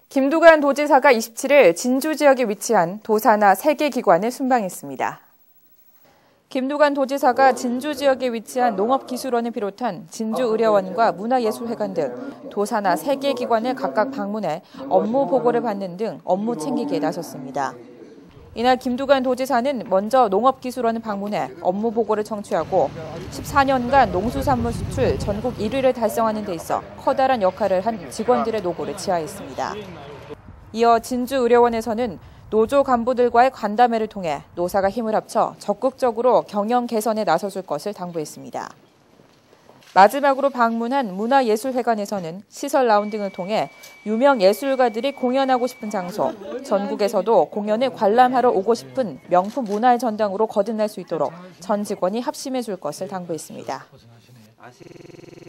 김두관 도지사가 27일 진주 지역에 위치한 도사나 3개 기관을 순방했습니다. 김두관 도지사가 진주 지역에 위치한 농업기술원을 비롯한 진주의료원과 문화예술회관 등 도사나 3개 기관을 각각 방문해 업무 보고를 받는 등 업무 챙기기에 나섰습니다. 이날 김두관 도지사는 먼저 농업기술원을 방문해 업무 보고를 청취하고 14년간 농수산물 수출 전국 1위를 달성하는 데 있어 커다란 역할을 한 직원들의 노고를 치하했습니다. 이어 진주의료원에서는 노조 간부들과의 간담회를 통해 노사가 힘을 합쳐 적극적으로 경영 개선에 나서줄 것을 당부했습니다. 마지막으로 방문한 문화예술회관에서는 시설 라운딩을 통해 유명 예술가들이 공연하고 싶은 장소, 전국에서도 공연을 관람하러 오고 싶은 명품 문화의 전당으로 거듭날 수 있도록 전 직원이 합심해 줄 것을 당부했습니다.